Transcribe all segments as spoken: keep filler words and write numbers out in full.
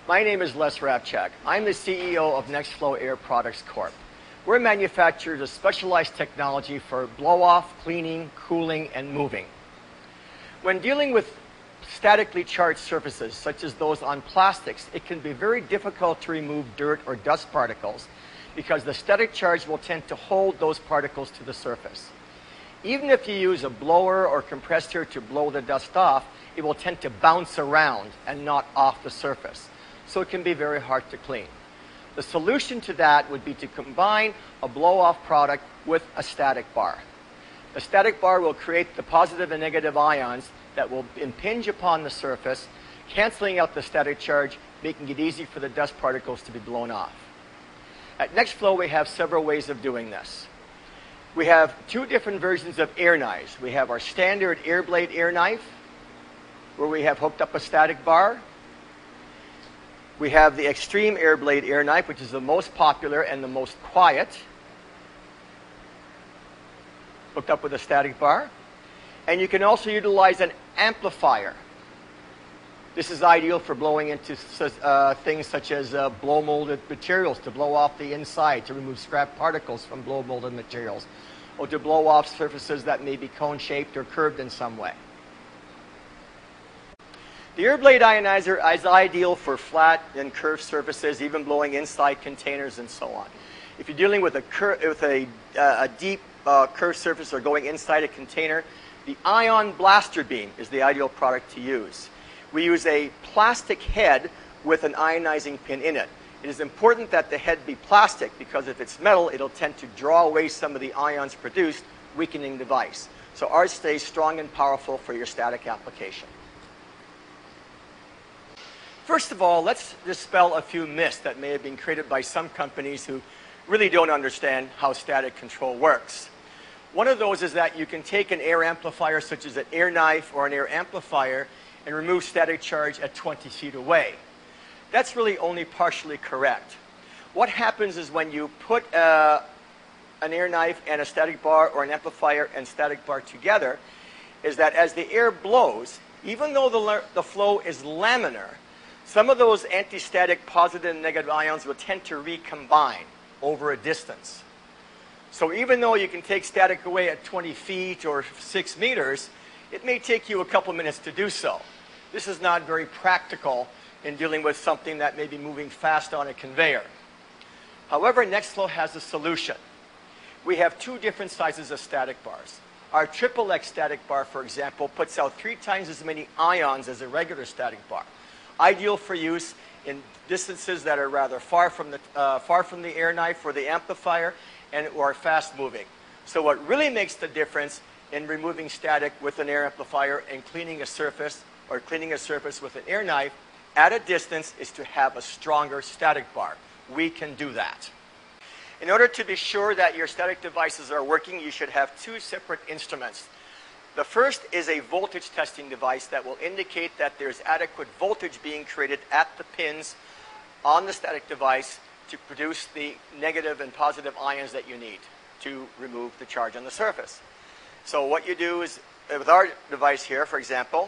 My name is Les Rapchak. I'm the C E O of Nex Flow Air Products Corp. We're manufacturers of specialized technology for blow-off, cleaning, cooling, and moving. When dealing with statically charged surfaces, such as those on plastics, it can be very difficult to remove dirt or dust particles because the static charge will tend to hold those particles to the surface. Even if you use a blower or compressor to blow the dust off, it will tend to bounce around and not off the surface. So it can be very hard to clean. The solution to that would be to combine a blow-off product with a static bar. The static bar will create the positive and negative ions that will impinge upon the surface, canceling out the static charge, making it easy for the dust particles to be blown off. At Nex Flow, we have several ways of doing this. We have two different versions of air knives. We have our standard air blade air knife, where we have hooked up a static bar. We have the extreme air blade air knife, which is the most popular and the most quiet, hooked up with a static bar. And you can also utilize an amplifier. This is ideal for blowing into uh, things such as uh, blow molded materials, to blow off the inside, to remove scrap particles from blow molded materials, or to blow off surfaces that may be cone shaped or curved in some way. The air blade ionizer is ideal for flat and curved surfaces, even blowing inside containers and so on. If you're dealing with a, cur with a, uh, a deep uh, curved surface or going inside a container, the ion blaster beam is the ideal product to use. We use a plastic head with an ionizing pin in it. It is important that the head be plastic because if it's metal, it'll tend to draw away some of the ions produced, weakening the device. So ours stays strong and powerful for your static application. First of all, let's dispel a few myths that may have been created by some companies who really don't understand how static control works. One of those is that you can take an air amplifier, such as an air knife or an air amplifier, and remove static charge at twenty feet away. That's really only partially correct. What happens is when you put uh, an air knife and a static bar, or an amplifier and static bar together, is that as the air blows, even though the, the flow is laminar, some of those anti-static positive and negative ions will tend to recombine over a distance. So even though you can take static away at twenty feet or six meters, it may take you a couple minutes to do so. This is not very practical in dealing with something that may be moving fast on a conveyor. However, Nex Flow has a solution. We have two different sizes of static bars. Our triple X static bar, for example, puts out three times as many ions as a regular static bar. Ideal for use in distances that are rather far from the, uh, far from the air knife or the amplifier, and or fast moving. So what really makes the difference in removing static with an air amplifier and cleaning a surface, or cleaning a surface with an air knife at a distance, is to have a stronger static bar. We can do that. In order to be sure that your static devices are working, you should have two separate instruments. The first is a voltage testing device that will indicate that there's adequate voltage being created at the pins on the static device to produce the negative and positive ions that you need to remove the charge on the surface. So what you do is, with our device here, for example,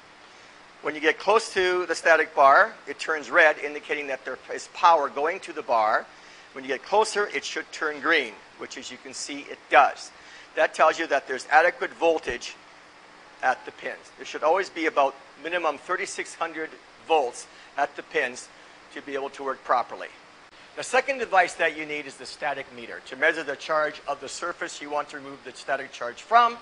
when you get close to the static bar, it turns red, indicating that there is power going to the bar. When you get closer, it should turn green, which, as you can see, it does. That tells you that there's adequate voltage at the pins. There should always be about minimum thirty-six hundred volts at the pins to be able to work properly. The second device that you need is the static meter, to measure the charge of the surface you want to remove the static charge from,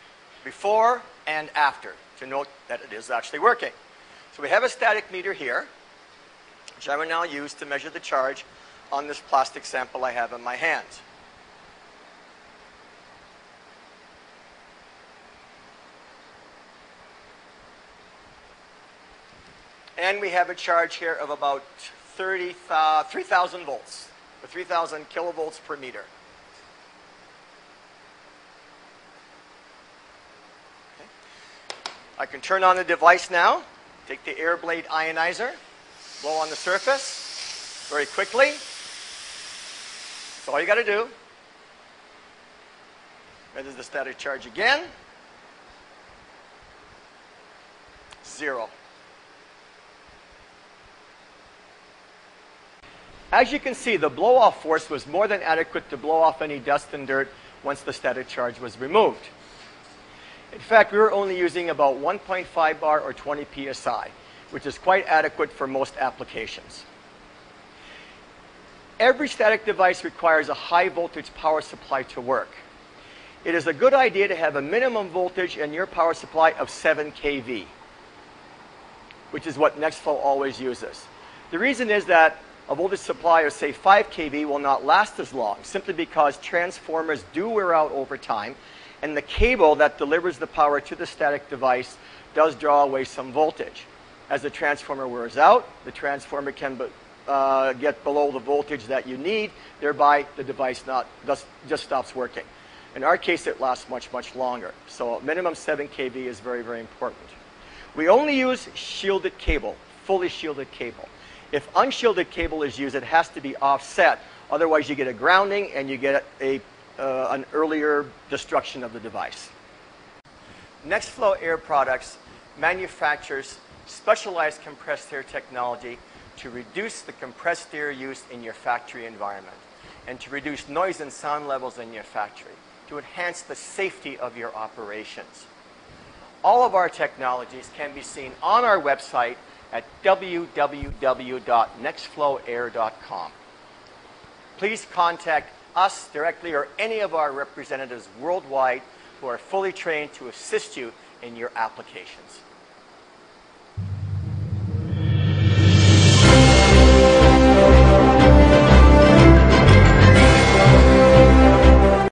before and after, to note that it is actually working. So we have a static meter here, which I will now use to measure the charge on this plastic sample I have in my hands. And we have a charge here of about three thousand volts, or three thousand kilovolts per meter. Okay. I can turn on the device now, take the air blade ionizer, blow on the surface very quickly. That's all you got to do. Measure the static charge again. Zero. As you can see, the blow-off force was more than adequate to blow off any dust and dirt once the static charge was removed. In fact, we were only using about one point five bar or twenty P S I, which is quite adequate for most applications. Every static device requires a high voltage power supply to work. It is a good idea to have a minimum voltage in your power supply of seven K V, which is what Nex Flow always uses. The reason is that a voltage supply of, say, five K V will not last as long, simply because transformers do wear out over time, and the cable that delivers the power to the static device does draw away some voltage. As the transformer wears out, the transformer can uh, get below the voltage that you need, thereby the device not, just, just stops working. In our case, it lasts much, much longer. So minimum seven K V is very, very important. We only use shielded cable, fully shielded cable. If unshielded cable is used, it has to be offset. Otherwise, you get a grounding and you get a, uh, an earlier destruction of the device. Nex Flow Air Products manufactures specialized compressed air technology to reduce the compressed air use in your factory environment and to reduce noise and sound levels in your factory, to enhance the safety of your operations. All of our technologies can be seen on our website at w w w dot nex flow air dot com. Please contact us directly or any of our representatives worldwide who are fully trained to assist you in your applications.